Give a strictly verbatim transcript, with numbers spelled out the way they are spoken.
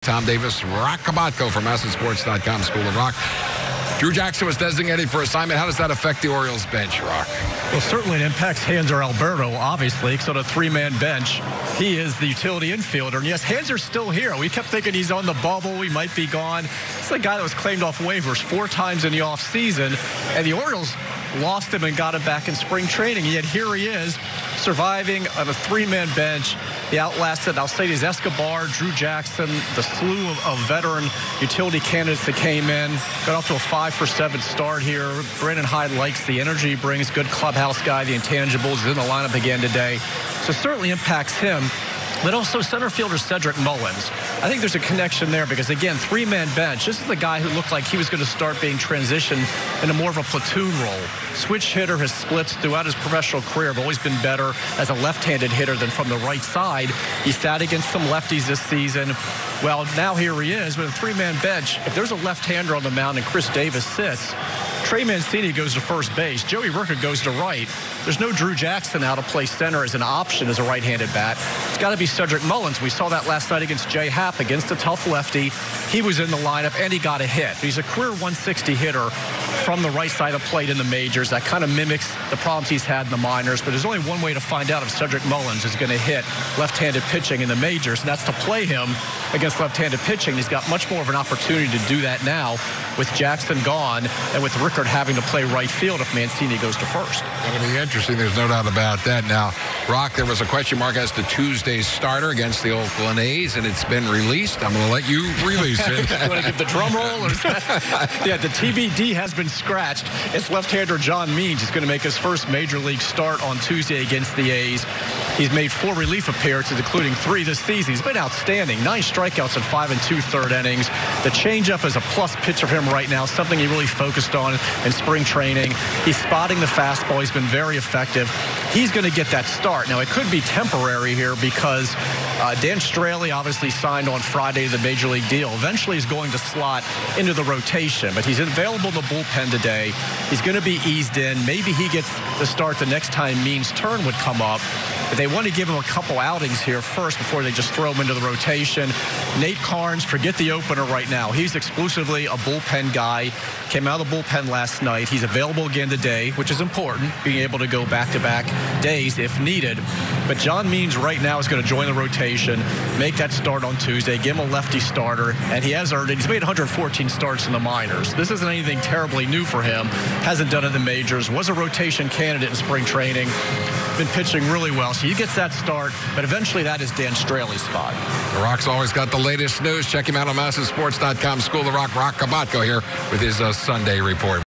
Tom Davis, Roch Kubatko from M A S N Sports dot com, School of Rock. Drew Jackson was designated for assignment. How does that affect the Orioles bench, Roch? Well, certainly it impacts Hanser Alberto, obviously. So the three-man bench, he is the utility infielder. And yes, Hanser's still here. We kept thinking he's on the bubble. He might be gone. It's the guy that was claimed off waivers four times in the offseason. And the Orioles lost him and got him back in spring training. Yet here he is, surviving on a three-man bench. He outlasted Alcides Escobar, Drew Jackson, the slew of, of veteran utility candidates that came in. Got off to a five for seven start here. Brandon Hyde likes the energy he brings. Good clubhouse guy. The intangibles is in the lineup again today. So it certainly impacts him. But also center fielder Cedric Mullins. I think there's a connection there because, again, three-man bench. This is the guy who looked like he was going to start being transitioned into more of a platoon role. Switch hitter, his splits throughout his professional career have always been better as a left-handed hitter than from the right side. He sat against some lefties this season. Well, now here he is with a three-man bench. If there's a left-hander on the mound and Chris Davis sits, Trey Mancini goes to first base. Joey Ricca goes to right. There's no Drew Jackson out to play center as an option as a right-handed bat. It's got to be Cedric Mullins. We saw that last night against Jay Happ, against a tough lefty. He was in the lineup, and he got a hit. He's a career one sixty hitter from the right side of the plate in the majors. That kind of mimics the problems he's had in the minors. But there's only one way to find out if Cedric Mullins is going to hit left-handed pitching in the majors, and that's to play him against left-handed pitching. He's got much more of an opportunity to do that now with Jackson gone and with Rickard having to play right field if Mancini goes to first. Going to be interesting. There's no doubt about that. Now, Roch, there was a question mark as to Tuesday's starter against the Oakland A's, and it's been released. I'm going to let you release it. You want to give the drum roll? Or is that... Yeah, the T B D has been scratched. It's left-hander John Means. He's going to make his first major league start on Tuesday against the A's. He's made four relief appearances, including three this season. He's been outstanding. Nine strikeouts in five and two-third innings. The changeup is a plus pitch for him right now, something he really focused on in spring training. He's spotting the fastball. He's been very effective. He's going to get that start. Now, it could be temporary here because uh, Dan Straley obviously signed on Friday the major league deal. Eventually, he's going to slot into the rotation, but he's available in the bullpen today. He's going to be eased in. Maybe he gets the start the next time Means' turn would come up. But they want to give him a couple outings here first before they just throw him into the rotation. Nate Carnes, forget the opener right now. He's exclusively a bullpen guy. Came out of the bullpen last night. He's available again today, which is important, being able to go back-to-back days if needed. But John Means right now is going to join the rotation, make that start on Tuesday, give him a lefty starter, and he has earned it. He's made one hundred fourteen starts in the minors. This isn't anything terribly new for him. Hasn't done it in the majors. Was a rotation candidate in spring training. Been pitching really well, so he gets that start, but eventually that is Dan Straley's spot. Roch's always got the latest news. Check him out on M A S N Sports dot com. School of Rock. Roch Kubatko here with his uh, Sunday report.